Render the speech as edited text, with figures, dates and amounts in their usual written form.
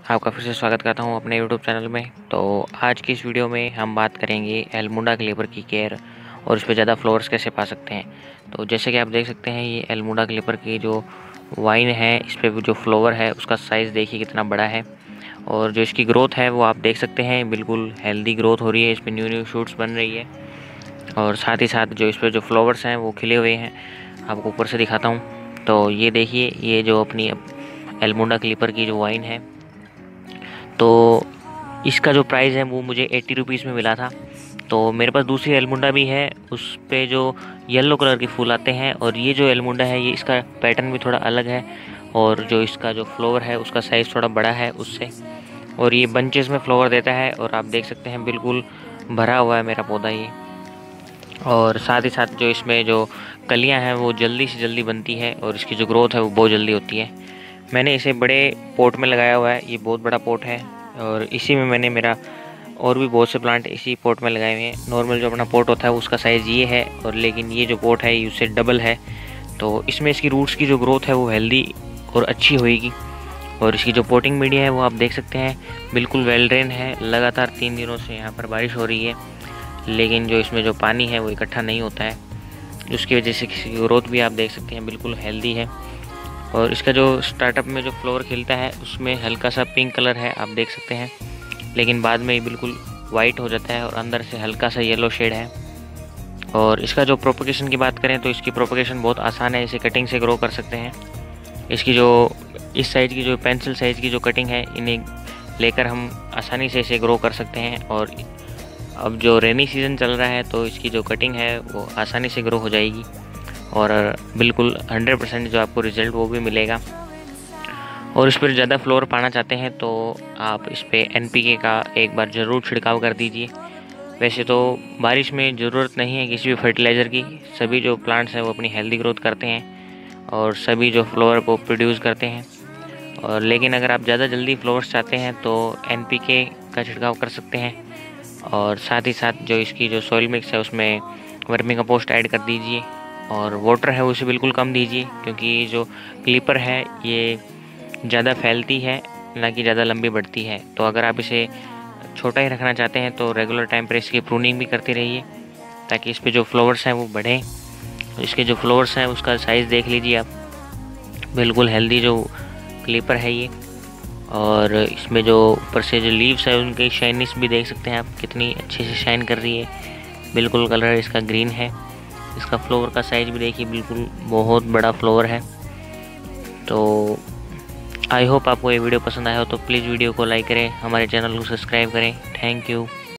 आपका फिर से स्वागत करता हूं अपने यूट्यूब चैनल में। तो आज की इस वीडियो में हम बात करेंगे एल्मुंडा क्लीपर की केयर और उस पर ज़्यादा फ्लावर्स कैसे पा सकते हैं। तो जैसे कि आप देख सकते हैं, ये एल्मुंडा क्लीपर की जो वाइन है, इस पर जो फ्लावर है उसका साइज़ देखिए कितना बड़ा है। और जो इसकी ग्रोथ है वो आप देख सकते हैं, बिल्कुल हेल्दी ग्रोथ हो रही है। इस पर न्यू शूट्स बन रही है और साथ ही साथ जो इस पर जो फ्लावर्स हैं वो खिले हुए हैं। आपको ऊपर से दिखाता हूँ। तो ये देखिए, ये जो अपनी एल्मुंडा क्लीपर की जो वाइन है, तो इसका जो प्राइस है वो मुझे 80 रुपीज़ में मिला था। तो मेरे पास दूसरी एल्मुंडा भी है, उस पे जो येलो कलर के फूल आते हैं, और ये जो एल्मुंडा है ये इसका पैटर्न भी थोड़ा अलग है और जो इसका जो फ्लावर है उसका साइज़ थोड़ा बड़ा है उससे, और ये बंचेस में फ्लावर देता है। और आप देख सकते हैं बिल्कुल भरा हुआ है मेरा पौधा ये। और साथ ही साथ जो इसमें जो कलियां हैं वो जल्दी से जल्दी बनती है और इसकी जो ग्रोथ है वो बहुत जल्दी होती है। मैंने इसे बड़े पोट में लगाया हुआ है, ये बहुत बड़ा पोट है और इसी में मैंने मेरा और भी बहुत से प्लांट इसी पोट में लगाए हुए हैं। नॉर्मल जो अपना पोट होता है उसका साइज़ ये है, और लेकिन ये जो पोट है ये उससे डबल है। तो इसमें इसकी रूट्स की जो ग्रोथ है वो हेल्दी और अच्छी होएगी। और इसकी जो पोटिंग मीडिया है वो आप देख सकते हैं, बिल्कुल वेल ड्रेन है। लगातार 3 दिनों से यहाँ पर बारिश हो रही है, लेकिन जो इसमें जो पानी है वो इकट्ठा नहीं होता है, जिसकी वजह से इसकी ग्रोथ भी आप देख सकते हैं बिल्कुल हेल्दी है। और इसका जो स्टार्टअप में जो फ्लावर खिलता है उसमें हल्का सा पिंक कलर है, आप देख सकते हैं, लेकिन बाद में ये बिल्कुल वाइट हो जाता है और अंदर से हल्का सा येलो शेड है। और इसका जो प्रोपगेशन की बात करें तो इसकी प्रोपगेशन बहुत आसान है, इसे कटिंग से ग्रो कर सकते हैं। इसकी जो इस साइज़ की जो पेंसिल साइज़ की जो कटिंग है, इन्हें लेकर हम आसानी से इसे ग्रो कर सकते हैं। और अब जो रेनी सीज़न चल रहा है तो इसकी जो कटिंग है वो आसानी से ग्रो हो जाएगी और बिल्कुल 100% जो आपको रिज़ल्ट वो भी मिलेगा। और इस पर ज़्यादा फ्लोर पाना चाहते हैं तो आप इस पर NPK का एक बार ज़रूर छिड़काव कर दीजिए। वैसे तो बारिश में ज़रूरत नहीं है किसी भी फर्टिलाइज़र की, सभी जो प्लांट्स हैं वो अपनी हेल्दी ग्रोथ करते हैं और सभी जो फ्लावर को प्रोड्यूस करते हैं। और लेकिन अगर आप ज़्यादा जल्दी फ्लावर्स चाहते हैं तो NPK का छिड़काव कर सकते हैं। और साथ ही साथ जो इसकी जो सॉइल मिक्स है उसमें वर्मी कंपोस्ट ऐड कर दीजिए, और वाटर है उसे बिल्कुल कम दीजिए, क्योंकि जो क्लीपर है ये ज़्यादा फैलती है ना कि ज़्यादा लंबी बढ़ती है। तो अगर आप इसे छोटा ही रखना चाहते हैं तो रेगुलर टाइम पर इसकी प्रूनिंग भी करते रहिए, ताकि इस पर जो फ्लावर्स हैं वो बढ़ें। इसके जो फ्लावर्स हैं उसका साइज़ देख लीजिए आप, बिल्कुल हेल्दी जो क्लीपर है ये। और इसमें जो ऊपर से जो लीव्स है उनकी शाइनिस भी देख सकते हैं आप, कितनी अच्छे से शाइन कर रही है। बिल्कुल कलर इसका ग्रीन है। इसका फ्लावर का साइज़ भी देखिए, बिल्कुल बहुत बड़ा फ्लावर है। तो आई होप आपको ये वीडियो पसंद आया हो, तो प्लीज़ वीडियो को लाइक करें, हमारे चैनल को सब्सक्राइब करें। Thank you.